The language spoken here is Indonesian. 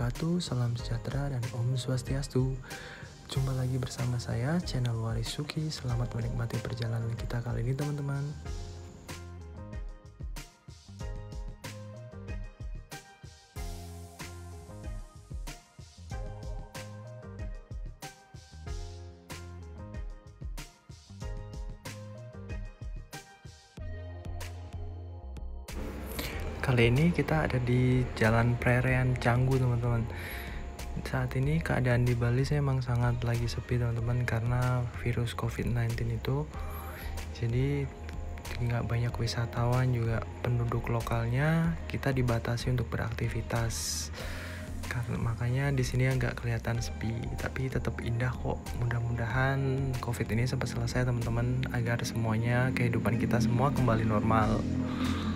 wabarakatuh. Salam sejahtera dan Om Swastiastu. Jumpa lagi bersama saya, channel Waris Suki. Selamat menikmati perjalanan kita kali ini, teman-teman. Kali ini kita ada di Jalan Prerean Canggu, teman-teman. Saat ini keadaan di Bali saya emang sangat lagi sepi, teman-teman, karena virus COVID-19 itu. Jadi nggak banyak wisatawan, juga penduduk lokalnya kita dibatasi untuk beraktivitas. Karena makanya di sini nggak kelihatan sepi, tapi tetap indah kok. Mudah-mudahan COVID ini cepat selesai, teman-teman, agar semuanya kehidupan kita semua kembali normal.